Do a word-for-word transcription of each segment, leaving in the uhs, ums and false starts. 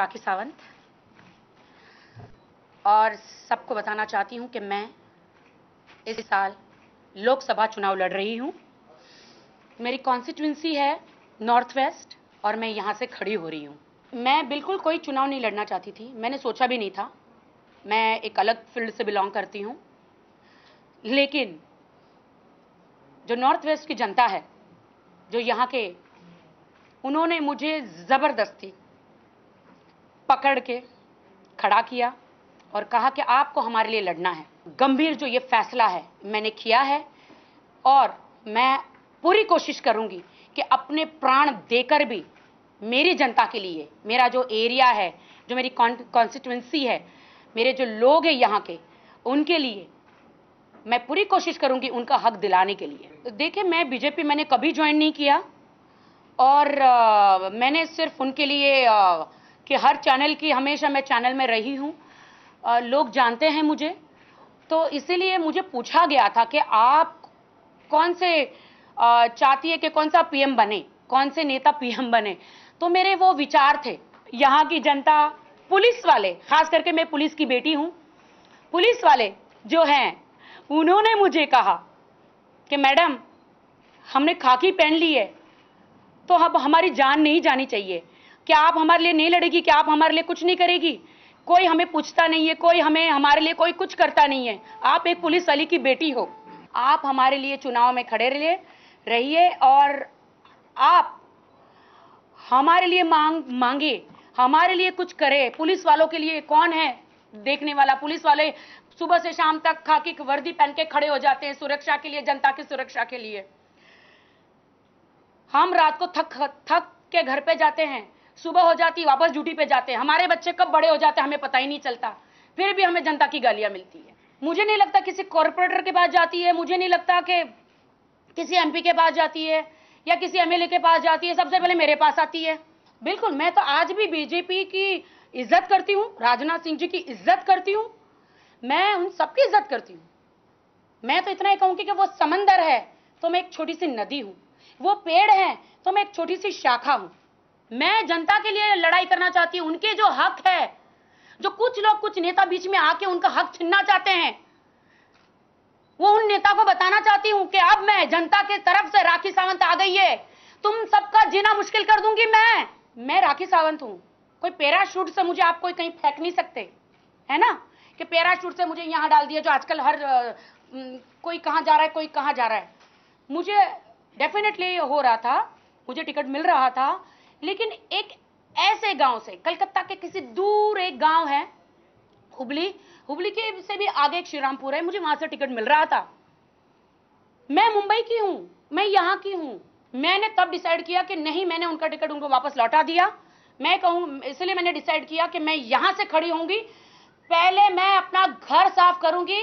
राखी सावंत और सबको बताना चाहती हूं कि मैं इस साल लोकसभा चुनाव लड़ रही हूं। मेरी कॉन्स्टिट्यूंसी है नॉर्थ वेस्ट और मैं यहां से खड़ी हो रही हूं। मैं बिल्कुल कोई चुनाव नहीं लड़ना चाहती थी, मैंने सोचा भी नहीं था। मैं एक अलग फील्ड से बिलोंग करती हूं, लेकिन जो नॉर्थ वेस्ट की जनता है, जो यहाँ के, उन्होंने मुझे जबरदस्ती पकड़ के खड़ा किया और कहा कि आपको हमारे लिए लड़ना है। गंभीर जो ये फैसला है मैंने किया है और मैं पूरी कोशिश करूंगी कि अपने प्राण देकर भी मेरी जनता के लिए, मेरा जो एरिया है, जो मेरी कॉन्स्टिट्यूंसी है, मेरे जो लोग हैं यहाँ के, उनके लिए मैं पूरी कोशिश करूंगी उनका हक दिलाने के लिए। देखिए, मैं बीजेपी मैंने कभी ज्वाइन नहीं किया और आ, मैंने सिर्फ उनके लिए आ, कि हर चैनल की, हमेशा मैं चैनल में रही हूँ, लोग जानते हैं मुझे, तो इसीलिए मुझे पूछा गया था कि आप कौन से आ, चाहती है कि कौन सा पीएम बने, कौन से नेता पीएम बने। तो मेरे वो विचार थे। यहाँ की जनता, पुलिस वाले, खास करके मैं पुलिस की बेटी हूँ, पुलिस वाले जो हैं उन्होंने मुझे कहा कि मैडम, हमने खाकी पहन ली है तो अब हमारी जान नहीं जानी चाहिए। क्या आप हमारे लिए नहीं लड़ेगी? क्या आप हमारे लिए कुछ नहीं करेगी? कोई हमें पूछता नहीं है, कोई हमें, हमारे लिए कोई कुछ करता नहीं है। आप एक पुलिस वाली की बेटी हो, आप हमारे लिए चुनाव में खड़े रहिए रहिए और आप हमारे लिए मांग मांगे, हमारे लिए कुछ करे। पुलिस वालों के लिए कौन है देखने वाला? पुलिस वाले सुबह से शाम तक खाकी की वर्दी पहन के खड़े हो जाते हैं सुरक्षा के लिए, जनता की सुरक्षा के लिए। हम रात को थक थक के घर पे जाते हैं, सुबह हो जाती वापस ड्यूटी पे जाते हैं, हमारे बच्चे कब बड़े हो जाते हैं हमें पता ही नहीं चलता, फिर भी हमें जनता की गालियां मिलती है। मुझे नहीं लगता किसी कॉर्पोरेटर के पास जाती है, मुझे नहीं लगता कि किसी एमपी के पास जाती है या किसी एमएलए के पास जाती है, सबसे पहले मेरे पास आती है। बिल्कुल, मैं तो आज भी बीजेपी की इज्जत करती हूँ, राजनाथ सिंह जी की इज्जत करती हूँ, मैं उन सबकी इज्जत करती हूँ। मैं तो इतना ही कहूंगी कि वो समंदर है तो मैं एक छोटी सी नदी हूं, वो पेड़ है तो मैं एक छोटी सी शाखा हूं। मैं जनता के लिए लड़ाई करना चाहती हूं, उनके जो हक है, जो कुछ लोग, कुछ नेता बीच में आके उनका हक छीनना चाहते हैं, वो उन नेता को बताना चाहती हूं कि अब मैं जनता के तरफ से राखी सावंत आ गई है, तुम सबका जीना मुश्किल कर दूंगी। मैं मैं राखी सावंत हूं। कोई पैराशूट से मुझे आप कोई कहीं फेंक नहीं सकते, है ना, कि पैराशूट से मुझे यहां डाल दिया, जो आजकल हर आ, कोई कहां जा रहा है, कोई कहां जा रहा है। मुझे डेफिनेटली हो रहा था, मुझे टिकट मिल रहा था, लेकिन एक ऐसे गांव से, कलकत्ता के किसी दूर एक गांव है, हुबली, हुबली के से भी आगे एक श्रीरामपुर है, मुझे वहां से टिकट मिल रहा था। मैं मुंबई की हूं, मैं यहां की हूं। मैंने तब डिसाइड किया कि नहीं, मैंने उनका टिकट उनको वापस लौटा दिया। मैं कहूं, इसलिए मैंने डिसाइड किया कि मैं यहां से खड़ी होंगी, पहले मैं अपना घर साफ करूंगी,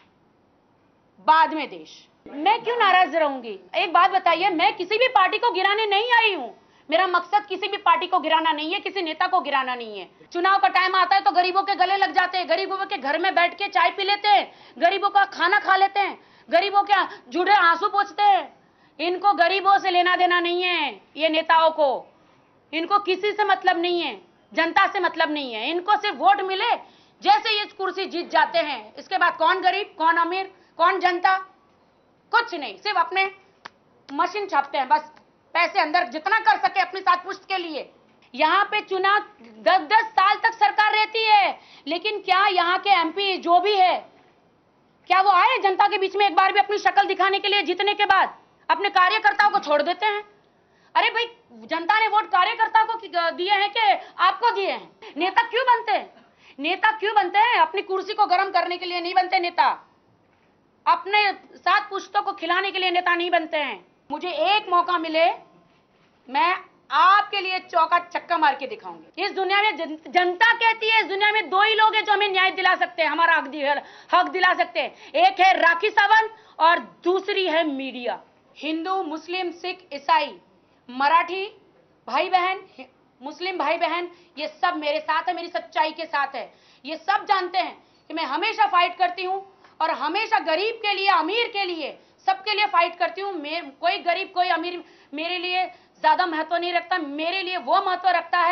बाद में देश। मैं क्यों नाराज रहूंगी? एक बात बताइए, मैं किसी भी पार्टी को गिराने नहीं आई हूं। मेरा मकसद किसी भी पार्टी को गिराना नहीं है, किसी नेता को गिराना नहीं है। चुनाव का टाइम आता है तो गरीबों के गले लग जाते हैं, गरीबों के घर में बैठ के चाय पी लेते हैं, गरीबों का खाना खा लेते हैं, गरीबों के जुड़े आंसू पोंछते हैं। इनको गरीबों से लेना देना नहीं है, ये नेताओं को, इनको किसी से मतलब नहीं है, जनता से मतलब नहीं है। इनको सिर्फ वोट मिले, जैसे ये कुर्सी जीत जाते हैं, इसके बाद कौन गरीब, कौन अमीर, कौन जनता, कुछ नहीं, सिर्फ अपने मशीन छापते हैं, बस पैसे अंदर जितना कर सके अपनी साथ पुष्ट के लिए। यहाँ पे चुनाव दस दस साल तक सरकार रहती है, लेकिन क्या यहाँ के एमपी जो भी है, क्या वो आए जनता के बीच में एक बार भी अपनी शक्ल दिखाने के लिए? जीतने के बाद अपने कार्यकर्ताओं को छोड़ देते हैं। अरे भाई, जनता ने वोट कार्यकर्ता को दिए हैं कि आपको दिए हैं? नेता क्यों बनते हैं? नेता क्यों बनते हैं? अपनी कुर्सी को गर्म करने के लिए नहीं बनते नेता, अपने साथ पुश्तों को खिलाने के लिए नेता नहीं बनते हैं। मुझे एक मौका मिले, मैं आपके लिए चौका छक्का मार के दिखाऊंगी। इस दुनिया में जन, जनता कहती है, इस दुनिया में दो ही लोग हैं जो हमें न्याय दिला सकते हैं, हमारा हक दिला, हक दिला सकते हैं। एक है राखी सावंत और दूसरी है मीडिया। हिंदू, मुस्लिम, सिख, ईसाई, मराठी भाई बहन, मुस्लिम भाई बहन, ये सब मेरे साथ है, मेरी सच्चाई के साथ है। ये सब जानते हैं कि मैं हमेशा फाइट करती हूँ और हमेशा गरीब के लिए, अमीर के लिए, सबके लिए फाइट करती हूँ। कोई गरीब, कोई अमीर मेरे लिए ज्यादा महत्व नहीं रखता। मेरे लिए वो महत्व रखता है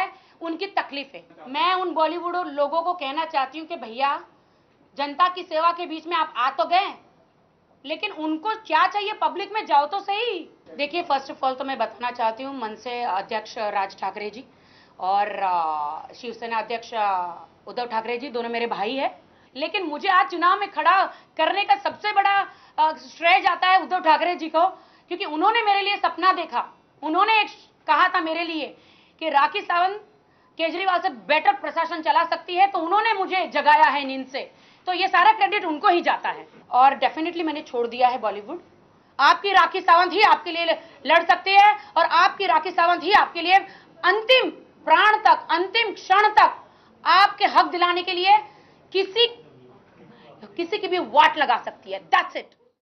उनकी तकलीफ है। मैं उन बॉलीवुड लोगों को कहना चाहती हूँ कि भैया, जनता की सेवा के बीच में आप आ तो गए, लेकिन उनको क्या चाहिए, पब्लिक में जाओ तो सही। देखिए, फर्स्ट ऑफ ऑल तो मैं बताना चाहती हूँ मनसे अध्यक्ष राज ठाकरे जी और शिवसेना अध्यक्ष उद्धव ठाकरे जी, दोनों मेरे भाई है। लेकिन मुझे आज चुनाव में खड़ा करने का सबसे बड़ा श्रेय जाता है उद्धव ठाकरे जी को, क्योंकि उन्होंने मेरे लिए सपना देखा। उन्होंने एक कहा था मेरे लिए कि राखी सावंत केजरीवाल से बेटर प्रशासन चला सकती है, तो उन्होंने मुझे जगाया है नींद से, तो ये सारा क्रेडिट उनको ही जाता है। और डेफिनेटली मैंने छोड़ दिया है बॉलीवुड। आपकी राखी सावंत ही आपके लिए लड़ सकती है, और आपकी राखी सावंत ही आपके लिए अंतिम प्राण तक, अंतिम क्षण तक आपके हक दिलाने के लिए किसी किसी की भी वाट लगा सकती है। That's it.